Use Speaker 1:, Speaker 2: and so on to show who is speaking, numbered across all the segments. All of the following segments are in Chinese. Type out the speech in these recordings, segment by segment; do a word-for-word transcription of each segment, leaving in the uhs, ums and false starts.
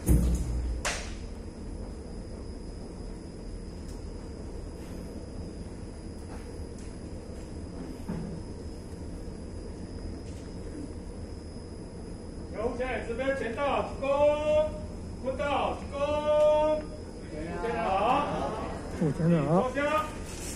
Speaker 1: 由前这边前到鞠躬，坤到鞠躬，前人好，
Speaker 2: 副前人好。
Speaker 1: 坐下。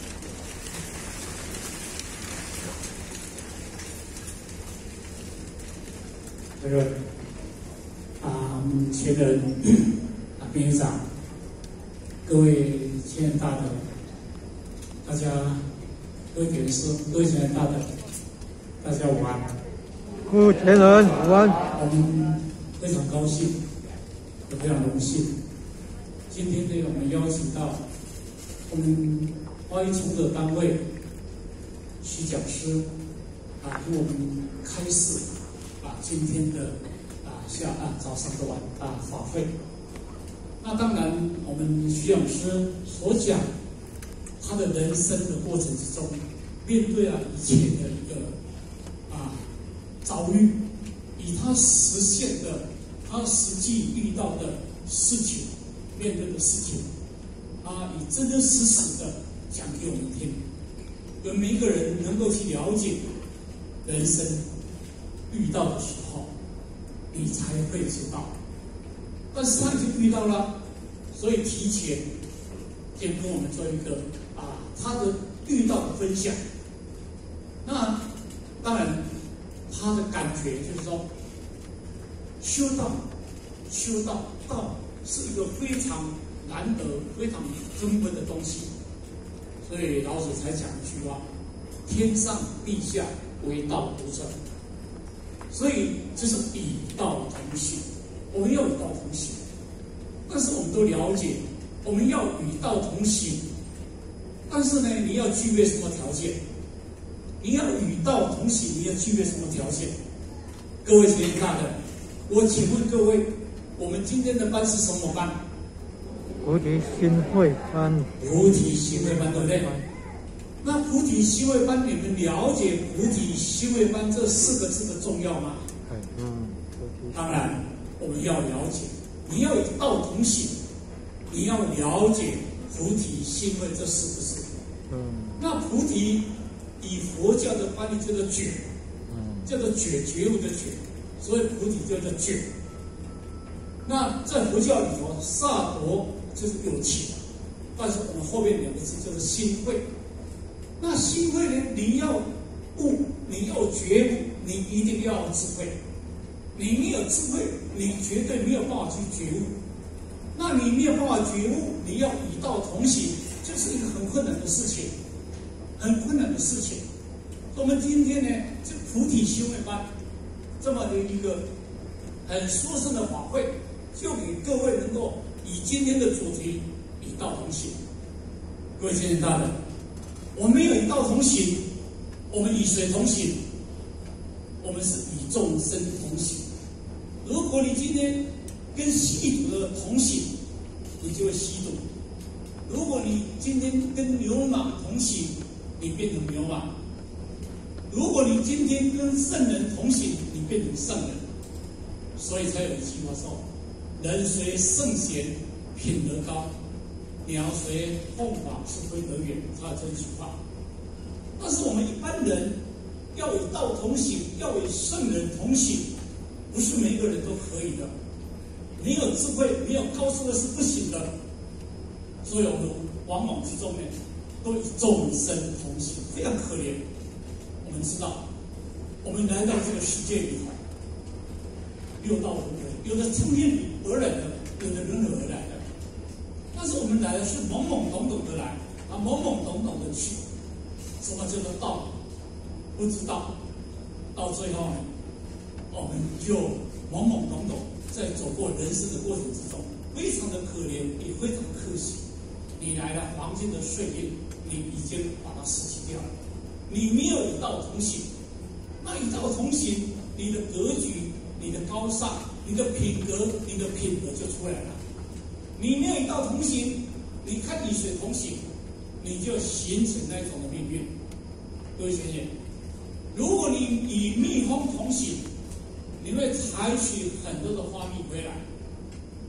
Speaker 3: 这个啊，前人啊，边上各位前人大德，大家各位点师，各位前人大德，大家午安。
Speaker 2: 副前人午安。
Speaker 3: 我们非常高兴，也非常荣幸，今天呢，我们邀请到我们花艺崇德单位徐讲师啊，给我们开示啊今天的啊下啊早上的晚啊法会。那当然，我们徐讲师所讲他的人生的过程之中，面对啊以前的一个啊遭遇。以他实现的，他实际遇到的事情，面对的事情，他以真真实实的讲给我们听，而每一个人能够去了解人生遇到的时候，你才会知道。但是他已经遇到了，所以提前先跟我们做一个啊他的遇到的分享。那当然。他的感觉就是说，修道，修道，道是一个非常难得、非常珍贵的东西，所以老子才讲一句话：“天上地下，唯道独尊。”所以这是以道同行，我们要与道同行。但是我们都了解，我们要与道同行，但是呢，你要具备什么条件？你要与道同行，你要具备什么条件？各位前人大德，我请问各位，我们今天的班是什么班？
Speaker 2: 菩提心会班。
Speaker 3: 菩提心会班，对不对？那菩提心会班，你们了解菩提心会班这四个字的重要吗？
Speaker 2: 嗯，
Speaker 3: 当然，我们要了解，你要与道同行，你要了解菩提心会这四个字。
Speaker 2: 嗯，
Speaker 3: 那菩提。以佛教的翻译叫做觉，叫做觉觉悟的觉，所以菩提叫做觉。那在佛教里头，萨陀就是有情，但是我们后面两个字叫做心慧。那心慧呢？你要悟，你要觉悟，你一定要有智慧。你没有智慧，你绝对没有办法去觉悟。那你没有办法觉悟，你要与道同行，就是一个很困难的事情。很困难的事情。我们今天呢，这菩提心会班这么的一个很殊胜的法会，就给各位能够以今天的主题以道同行。各位先生大人，我们没有以道同行，我们与谁同行？我们是与众生同行。如果你今天跟吸毒的同行，你就会吸毒；如果你今天跟牛马同行，你变成牛马。如果你今天跟圣人同行，你变成圣人。所以才有一句话说：“人随圣贤，品德高；鸟随凤凰，是非德远。”才有这句话。但是我们一般人要与道同行，要与圣人同行，不是每一个人都可以的。没有智慧，没有高深的是不行的。所以我们往往之中呢，都与众生同行，非常可怜。我们知道，我们来到这个世界里头，六道轮回，有的从天而来的，有的人而来的。但是我们来的是懵懵懂懂的来，啊，懵懵懂懂的去。什么叫做道？不知道，到最后呢，我们就懵懵懂懂，在走过人生的过程之中，非常的可怜，也非常可惜。你来了黄金的岁月，你已经把它失去掉了。你没有与道同行，那与道同行，你的格局、你的高尚、你的品格、你的品德就出来了。你没有与道同行，你看与水同行，你就形成那种的命运。各位学姐，如果你与蜜蜂同行，你会采取很多的花蜜回来。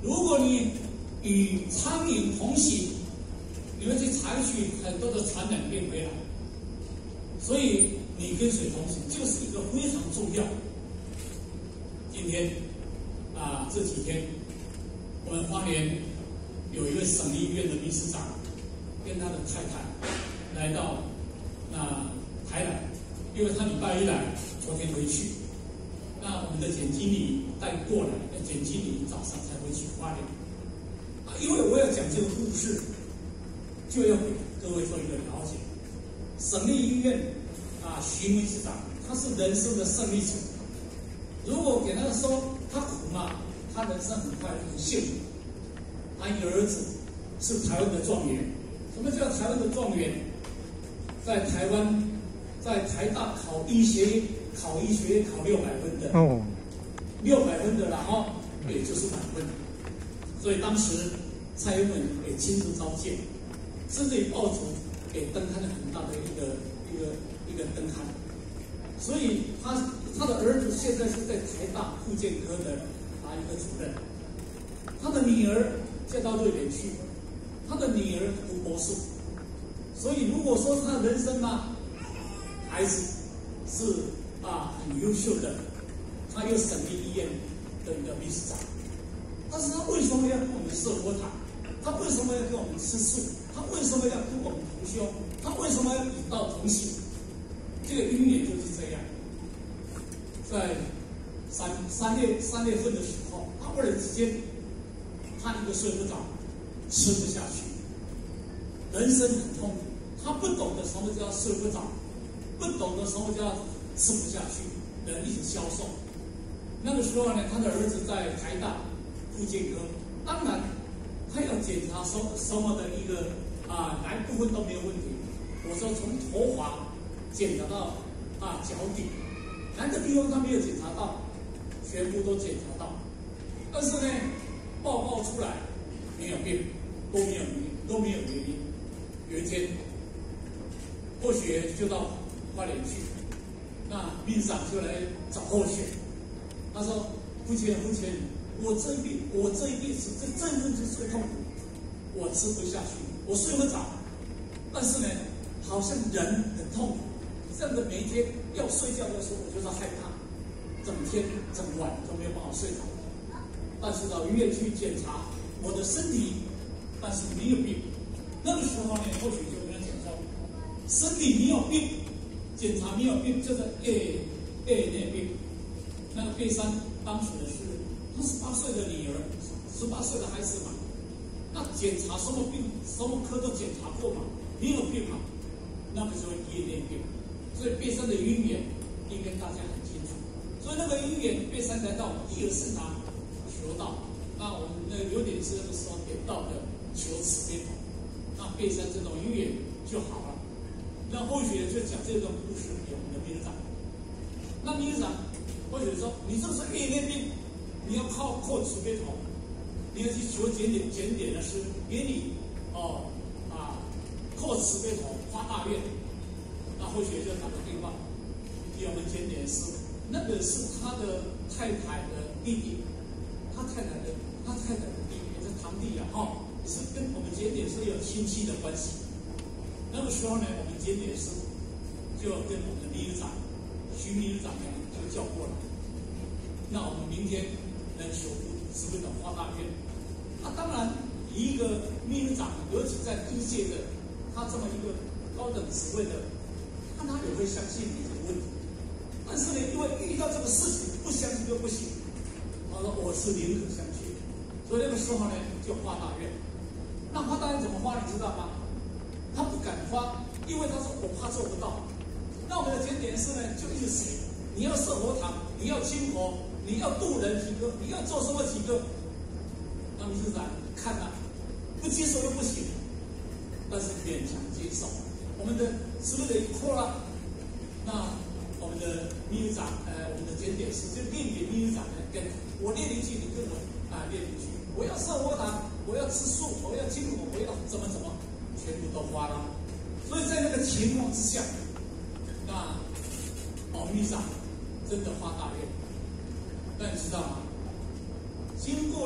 Speaker 3: 如果你与苍蝇同行，你会去采取很多的传染病回来。所以你跟水同行就是一个非常重要。今天啊，这几天我们花莲有一位省立医院的理事长，跟他的太太来到那台南，因为他礼拜一来，昨天回去。那我们的简经理带过来，那简经理早上才回去花莲。啊，因为我要讲这个故事，就要给各位做一个了解。省立医院啊，徐理事长他是人生的胜利者。如果给他说他苦嘛，他人生很快很幸福。他一个儿子是台湾的状元。什么叫台湾的状元？在台湾，在台大考医学考医学院考六百分的哦，六百分的然后也就是满分。所以当时蔡英文也亲自召见，甚至于报纸也登刊了很大的一个一个一个登刊。所以他他的儿子现在是在台大复健科的啊一个主任，他的女儿嫁到瑞典去，他的女儿读博士。所以如果说他的人生啊，孩子是啊很优秀的，他又省立医院的一个理事长，但是他为什么要跟我们设佛堂？他为什么要跟我们吃素？他为什么要跟我们同修？他为什么要以道同行？这个因缘就是这样。在三三月三月份的时候，他忽然之间，他一个睡不着，吃不下去，人生很痛苦。他不懂得什么叫睡不着，不懂得什么叫吃不下去，人一直消瘦。那个时候呢，他的儿子在台大复健科，当然他要检查什什么的一个啊，哪一部分都没有问题。我说从头发检查到啊脚底，哪个地方他没有检查到，全部都检查到。但是呢，报告出来没有病，都没有都没有原因。有一天，后学就到花莲去，那秘书长就来找后学，他说：“夫妻夫妻，我这一辈我这一辈子这这一辈子最痛苦，我吃不下去，我睡不着，但是呢，好像人很痛苦，这样的每一天要睡觉的时候，我就是害怕，整天整晚都没有办法睡着。但是到医院去检查我的身体，但是没有病。那个时候呢，或许就跟他讲说，身体没有病，检查没有病，就是 A A 内病。那个 B 三当时的是他十八岁的女儿，十八岁的孩子嘛，那检查什么病，什么科都检查过嘛，没有病嘛，那个时候 A 内病。所以 B 三的因缘应该大家很清楚。所以那个因缘 B 三来到伊尔圣堂求道，那我们那有点是那个时候点到的求慈悲佛，那 B 三这种因缘就好了。那后学就讲这种故事给我们的秘书长。那秘书长或者说你这是业内病，你要靠靠慈悲头，你要去求检点检点的是给你哦啊靠慈悲头发大愿。那后学就打个电话给我们检点师，那个是他的太太的弟弟，他太太的他太太的弟弟也是堂弟啊，哈，是跟我们检点师有亲戚的关系。那个时候呢，我们检点师就跟我们的秘书长徐秘书长呢就叫过来，那我们明天能求慈悲头发大愿。那当然，一个秘书长，尤其在医界的，他这么一个高等职位的。他也会相信你这个问题，但是呢，因为遇到这个事情不相信就不行。他说我是宁可相信，所以那个时候呢就发大愿。那发大愿怎么发你知道吗？他不敢发，因为他说我怕做不到。那我们的检点师呢就一直写，你要设佛堂，你要清佛，你要度人几个，你要做什么几个。那秘书长看了，不接受又不行，但是勉强接受。我们的师傅的一扩了，那我们的秘书长，呃，我们的检点师就念给秘书长呢，跟我念一句，你跟我啊念一句，我要设佛堂，我要吃素，我要清火，我要怎么怎么，全部都发了。所以在那个情况之下，那哦秘书长真的发大愿，那你知道吗？经过了一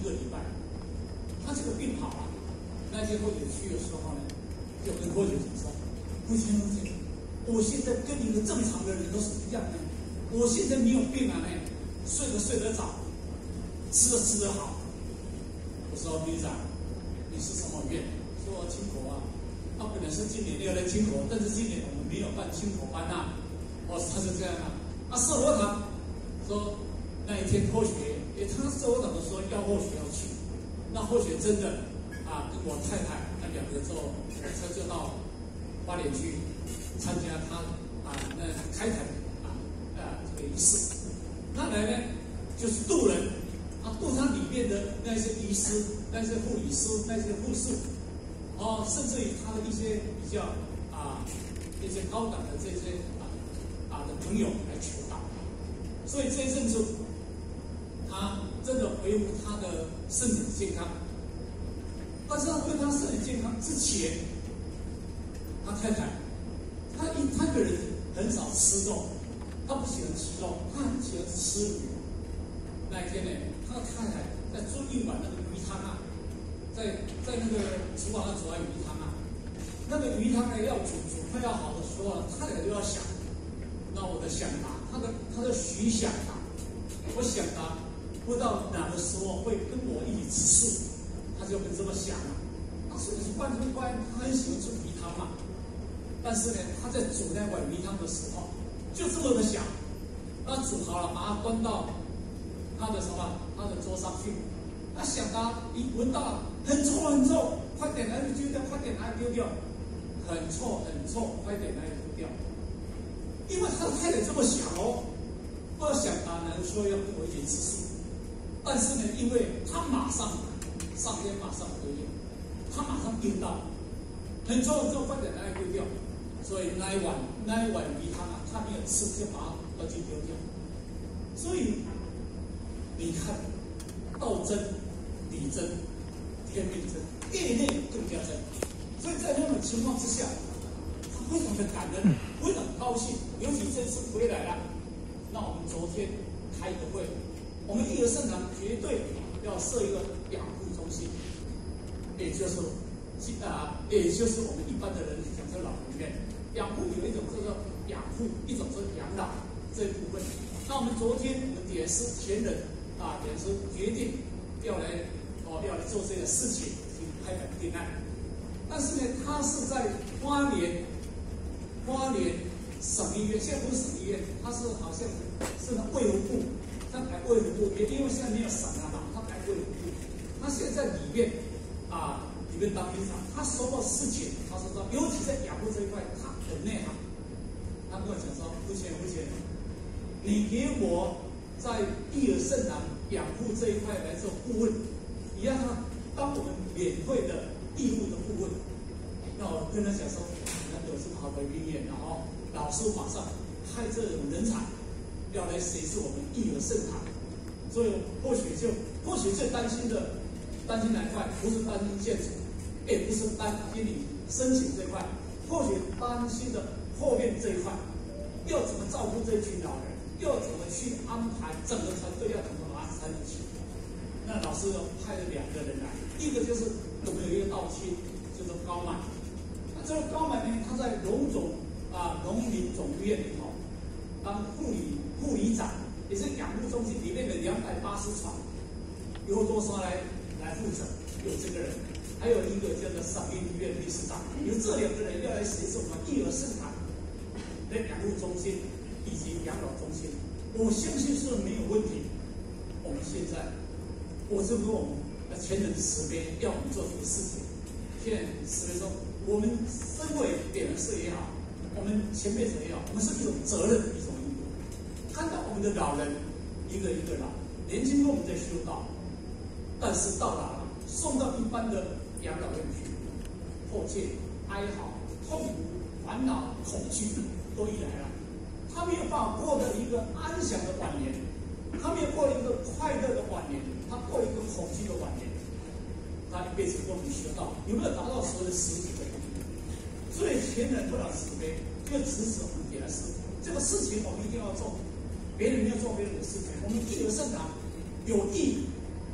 Speaker 3: 一个礼拜，他这个病好了。那天或者去的时候呢，就跟或者讲说：“父亲，父亲，我现在跟你们正常的人都是一样的，我现在没有病了呢，睡得睡得早，吃得吃得好。”我说：“队长，你是什么院？”说：“青口啊。”他本来是今年要来青口，但是今年我们没有办青口班呐。哦，他是这样啊。啊，社活堂说那一天或许，也他社活堂都说要或许要去，那或许真的啊，跟我太太那两个之后，开车就到花莲去参加他啊那开坛啊啊这个仪式。那来呢就是渡人啊，渡他里面的那些医师、那些护理师、那些护士。哦，甚至于他的一些比较啊，一些高档的这些啊啊的朋友来求道，所以这一阵子，他真的维护他的身体健康。但是他维护他身体健康之前，他太太，他一他个人很少吃肉，他不喜欢吃肉，他很喜欢吃鱼。那一天呢，他的太太在做一碗那个鱼汤啊。在在那个厨房上煮完鱼汤啊，那个鱼汤呢要煮煮快要好的时候了，他俩就要想，那我的想法，他的他的徐想法，我想他不知道哪个时候会跟我一起吃素，他就会这么想了。他说是关就关，他很喜欢吃鱼汤嘛，但是呢，他在煮那碗鱼汤的时候，就这么的想，那煮好了，把它端到他的什么他的桌上去。他想他一闻到很臭很臭，快点来丢掉，快点来丢掉，很臭很臭，快点来丢掉。因为他的太太这么想哦，不想他能说要跟我一起吃素，但是呢，因为他马上上天马上回应，他马上听到很臭很臭，快点来丢掉，所以那一碗那一碗鱼汤啊，他没有吃就把它要去丢掉。所以你看，道真。理真，天命真，业内更加真。所以在那种情况之下，他非常的感恩，非常高兴。尤其这次回来了，那我们昨天开一个会，我们义和圣堂绝对要设一个养护中心，也就是啊，也就是我们一般的人讲说老人院。养护有一种叫做养护，一种是养老这一部分。那我们昨天我们点师前人啊，点师决定要来。哦，要来做这个事情，去开展定案。但是呢，他是在花莲，花莲省医院，现在不是省医院，他是好像是卫福部，他改卫福部，也因为现在没有省了嘛，他改卫福部。他现在在里面啊，里面当兵长，他所有事情，他说说，尤其在养护这一块，他很内行。他跟我讲说，夫妻夫妻，你给我在义和圣堂养护这一块来做顾问。你让他当我们免费的义务的顾问，那我跟他讲说，难得是好的医院，然后老师马上派这种人才要来协助我们义和圣堂，所以或许就或许最担心的担心哪一块，不是担心建筑，也不是担心你申请这块，或许担心的后面这一块，要怎么照顾这群老人，要怎么去安排整个团队要怎么把它参与起。那老师派了两个人来，一个就是我们有一个道亲，就是高满。那这个高满呢，他在荣总啊农林总医院里头当护理护理长，也是养护中心里面的两百八十床，由多少来来负责？有这个人，还有一个叫做省医医院理事长，由这两个人要来协助我们义和圣堂的养护中心以及养老中心，我相信是没有问题。我们现在。我是说，我们前人慈悲要我们做这个事情。现在慈悲说，我们身为点人事也好，我们前辈者也好，我们是一种责任，一种义务。看到我们的老人一个一个老，年轻我们在修道，但是到老了，送到一般的养老院去，迫切、哀嚎、痛苦、烦恼、恐惧都一来了，他没有办法过得一个安详的晚年，他没有过一个快乐的晚年。他过一个恐惧的晚年，他一辈子都没学到，有没有达到所有的实质的意义？所以前人不了慈悲，就指使我们给他事。这个事情我们一定要做，别人没有做别人的事情。我们义和圣堂有义，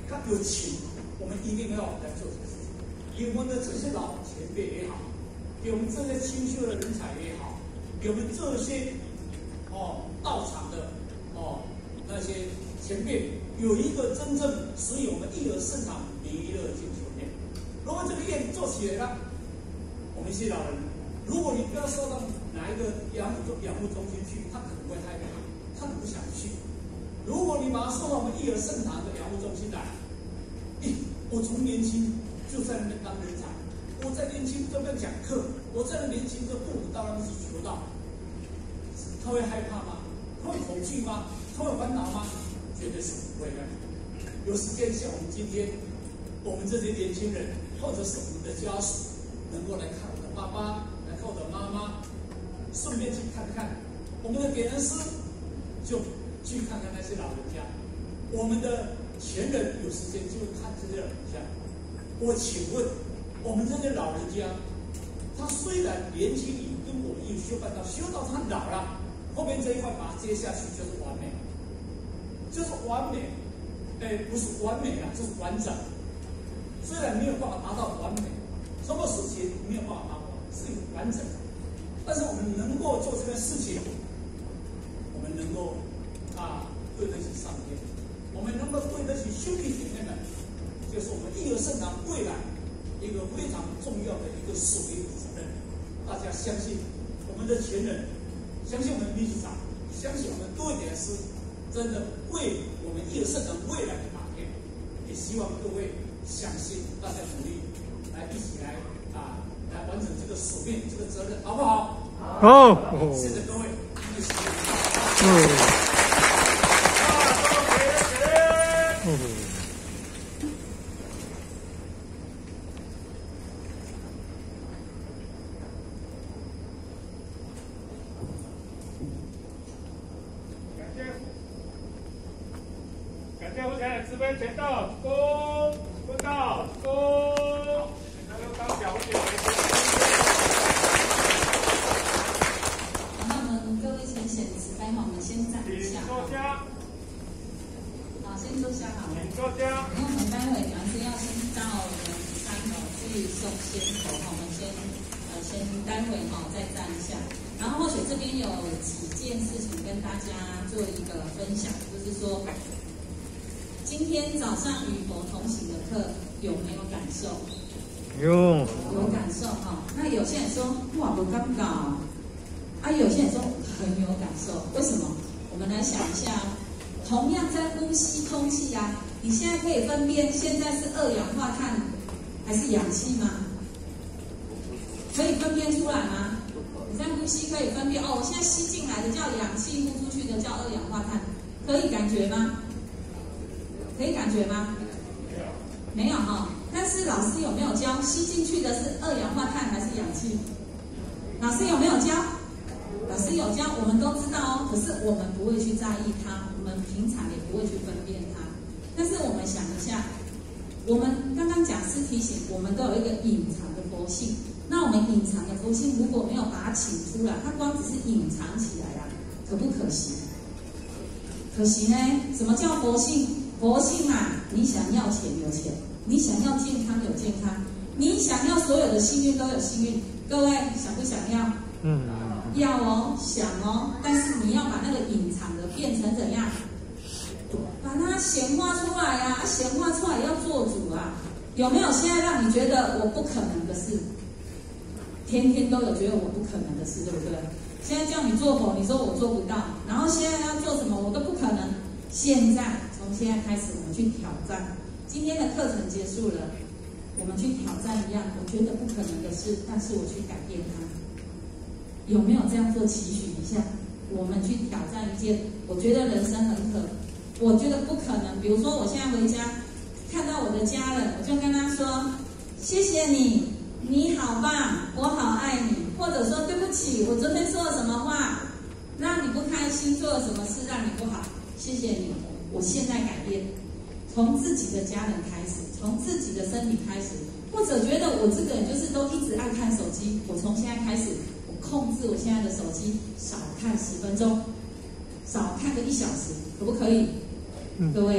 Speaker 3: 他有情，我们一定要来做这个事情。给我们的这些老前辈也好，给我们这些清修的人才也好，给我们这些哦道场的哦那些前辈，有一个真正使我们一而圣堂弥勒进修院。如果这个院做起来了，我们一些老人，如果你不要说到哪一个养护中养护中心去，他可能会害怕，他可能不想去。如果你把他送到我们一而圣堂的养护中心来，咦，我从年轻就在那边当人才，我在年轻这边讲课，我在年轻的父母到那边去求道，他会害怕吗？他会恐惧吗？他会烦恼吗？绝对是不会的。有时间像我们今天，我们这些年轻人，或者是我们的家属，能够来看我的爸爸，来看我的妈妈，顺便去看看我们的点人师，就去看看那些老人家。我们的前人有时间就看这些老人家。我请问，我们这些老人家，他虽然年轻，也跟我们有修办到，修到他老了，后面这一块把它接下去就是完美，就是完美。哎，不是完美啊，就是完整。虽然没有办法达到完美，什么事情没有办法达到，是完整的。但是我们能够做这件事情，我们能够啊对得起上天，我们能够对得起兄弟姐妹们，就是我们一而圣堂未来一个非常重要的一个使命责任。大家相信我们的前人，相信我们秘书长，相信我们多一点师，真的为我们一而圣堂未来的打拼。也希望各位相信，大家努力来一起来啊，来完成这个使命，这个责任，好不好？
Speaker 2: 好。
Speaker 3: 谢谢各位，一起。
Speaker 2: 嗯。
Speaker 1: 感谢후前慈悲前道恭坤道恭，那就当小姐为主。
Speaker 4: 那我们各位先显慈悲哈，我们先站一下。
Speaker 1: 请坐下。
Speaker 4: 好，先坐下好了。
Speaker 1: 请坐下。
Speaker 4: 因为我们待会还是要先到我们三楼去送仙头哈，我们先呃先待会哈再站一下。然后或许这边有几件事情跟大家做一个分享，就是说。今天早上与佛同行的课有没有感受？
Speaker 2: 有，
Speaker 4: 有感受哈。那有些人说哇不尴尬啊，有些人说很有感受。为什么？我们来想一下，同样在呼吸空气啊，你现在可以分辨现在是二氧化碳还是氧气吗？可以分辨出来吗？你在呼吸可以分辨哦，我现在吸进来的叫氧气，呼出去的叫二氧化碳，可以感觉吗？可以感觉吗？没有哈。但是老师有没有教？吸进去的是二氧化碳还是氧气？老师有没有教？老师有教，我们都知道哦。可是我们不会去在意它，我们平常也不会去分辨它。但是我们想一下，我们刚刚讲师提醒，我们都有一个隐藏的佛性。那我们隐藏的佛性如果没有把它请出来，它光只是隐藏起来啊，可不可惜？可惜呢？什么叫佛性？佛性啊，你想要钱有钱，你想要健康有健康，你想要所有的幸运都有幸运。各位想不想要？
Speaker 2: 嗯，
Speaker 4: 要哦，想哦。但是你要把那个隐藏的变成怎样？把它显化出来啊！显化出来要做主啊！有没有现在让你觉得我不可能的事？天天都有觉得我不可能的事，对不对？现在叫你做佛，你说我做不到，然后现在要做什么我都不可能。现在从现在开始，我们去挑战。今天的课程结束了，我们去挑战一样我觉得不可能的事，但是我去改变它。有没有这样做期许一下？我们去挑战一件我觉得人生很可，我觉得不可能。比如说我现在回家看到我的家人，我就跟他说谢谢你，你好棒，我好爱你。或者说对不起，我昨天说了什么话让你不开心，做了什么事让你不好，谢谢你，我现在改变。从自己的家人开始，从自己的身体开始。或者觉得我这个人就是都一直爱看手机，我从现在开始我控制我现在的手机少看十分钟，少看个一小时，可不可以？嗯、各位啊，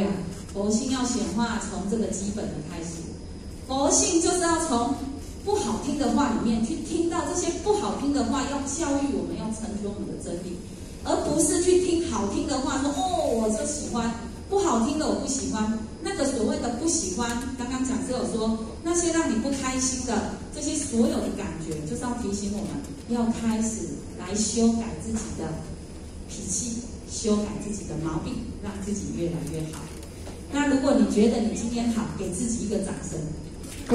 Speaker 4: 佛性要显化，从这个基本的开始。佛性就是要从不好听的话里面去听到这些不好听的话，要教育我们，要成全我们的真理，而不是去听好听的话，说哦我就喜欢，不好听的我不喜欢。那个所谓的不喜欢，刚刚讲师有说，那些让你不开心的这些所有的感觉，就是要提醒我们要开始来修改自己的脾气，修改自己的毛病，让自己越来越好。那如果你觉得你今天好，给自己一个掌声。
Speaker 2: 哦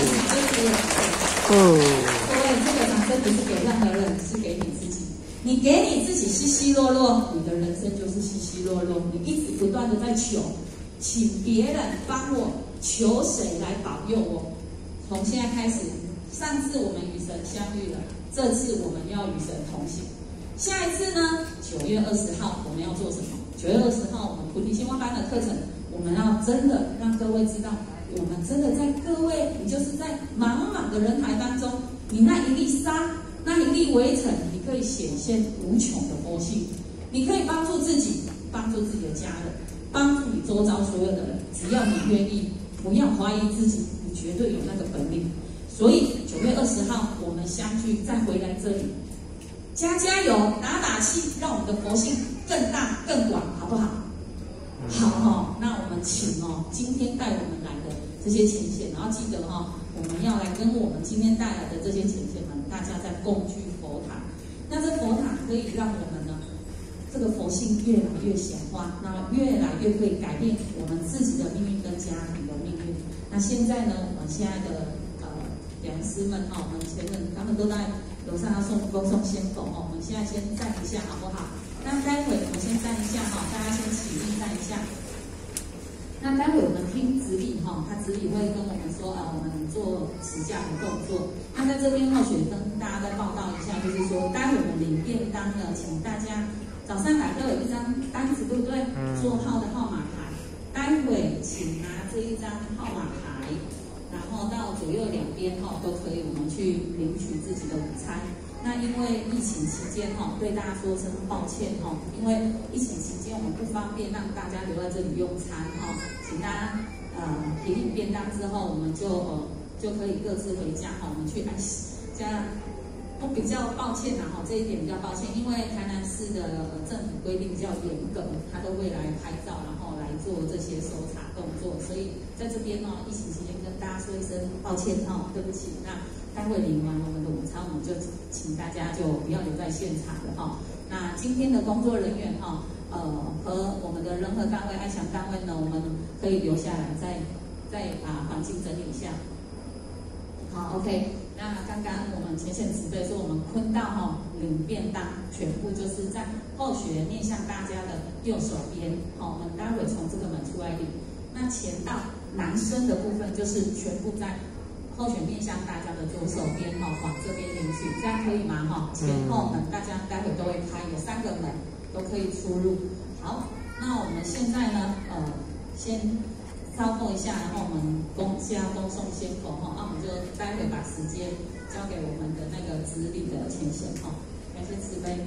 Speaker 2: 哦，
Speaker 4: 各位，这个掌声不是给任何人，是给你自己。你给你自己稀稀落落，你的人生就是稀稀落落。你一直不断的在求，请别人帮我，求谁来保佑我？从现在开始，上次我们与神相遇了，这次我们要与神同行。下一次呢？九月二十号我们要做什么？九月二十号我们菩提心花班的课程，我们要真的让各位知道。我们真的在各位，你就是在茫茫的人海当中，你那一粒沙，那一粒微尘，你可以显现无穷的佛性，你可以帮助自己，帮助自己的家人，帮助你周遭所有的人。只要你愿意，不要怀疑自己，你绝对有那个本领。所以九月二十号我们相聚，再回来这里，加加油，打打气，让我们的佛性更大更广，好不好？好哈、哦，那我们请哦，今天带我们来的这些前贤，然后记得哈、哦，我们要来跟我们今天带来的这些前贤们，大家在共聚佛塔。那这佛塔可以让我们呢，这个佛性越来越显化，那越来越可以改变我们自己的命运跟家庭的命运。那现在呢，我们现在的呃讲师们哈、哦，我们前人他们都在楼上要送恭送先佛哦，我们现在先站一下好不好？那待会我们先站一下哈，大家先起立站一下。那待会我们听执礼哈，他执礼会跟我们说啊，我们做持架的动作。那在这边后续跟大家再报道一下，就是说待会我们领便当呢，请大家早上来都有一张单子，对不对？座号的号码牌。待会请拿这一张号码牌，然后到左右两边哈都可以，我们去领取自己的午餐。那因为疫情期间哈，对大家说声抱歉哈，因为疫情期间我们不方便让大家留在这里用餐哈，请大家呃提领便当之后，我们就呃就可以各自回家哈，我们去安息。这样我比较抱歉呐哈，这一点比较抱歉，因为台南市的政府规定比较严格，他都会来拍照，然后来做这些搜查动作，所以在这边呢，疫情期间跟大家说一声抱歉哈，对不起。那待会领完我们的午餐，我们就请大家就不要留在现场了哈。那今天的工作人员哈，呃和我们的人和单位、安详单位呢，我们可以留下来，再再把环境整理一下。好 ，OK。那刚刚我们前线指挥说，我们坤道哈领便当，全部就是在后学面向大家的右手边，好，我们待会从这个门出来领。那前道男生的部分就是全部在候选面向大家的左手边哈，往这边领取，这样可以吗？哈，前后门大家待会都会开，有三个门都可以出入。好，那我们现在呢，呃，先稍后一下，然后我们恭下恭送先佛哈，那我们就待会把时间交给我们的那个执礼的前贤哈，感谢慈悲。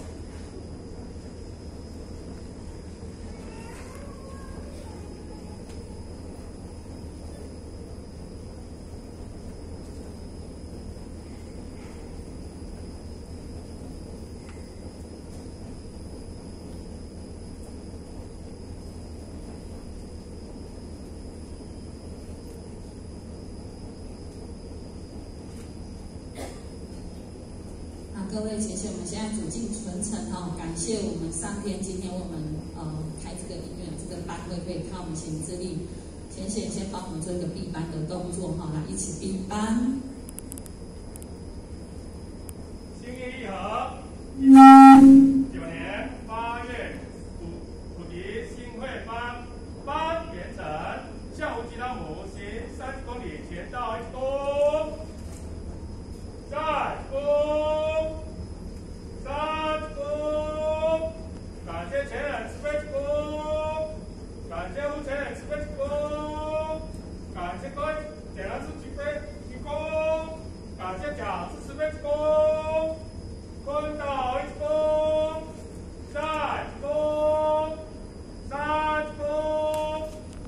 Speaker 4: 各位前贤，我们现在主尽纯诚哈，感谢我们上天今天为我们呃开这个音乐这个班会，可以靠我们行之力。前贤先帮我们做一个闭班的动作哈，来一起闭班。
Speaker 1: 新年一好，九年八月普普提新会班班圆成，下午吉拉姆行三十公里前到一公，再公。三公，感谢前人慈悲之功，感谢父前人慈悲之功，感谢各位点燃自己悲之功，感谢讲师慈悲之功，坤道一公，再公，三公，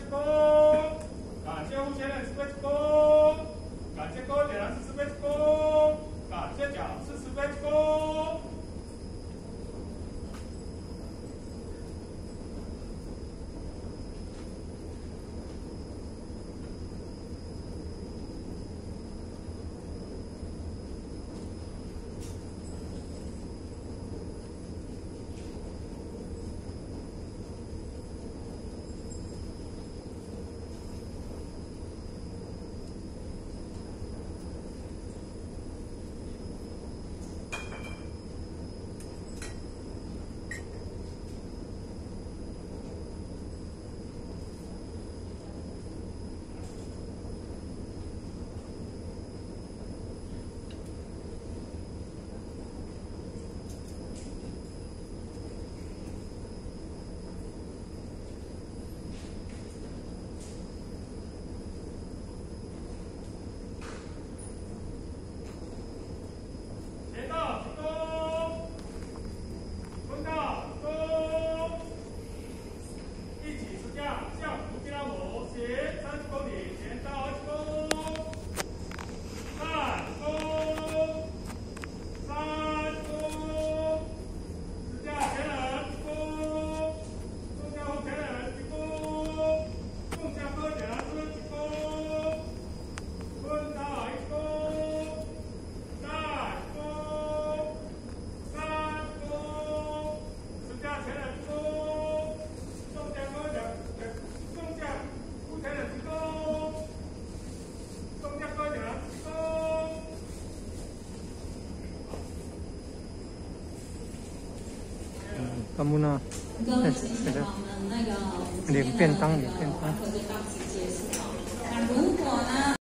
Speaker 1: 躬，感谢护前人慈悲之躬，感谢各位点燃是慈悲之躬，感谢讲是慈悲之躬。
Speaker 2: kamu na
Speaker 4: 跟我们谢谢我们那个
Speaker 2: 领便当领便当。
Speaker 4: 会就到此结束。那如果呢？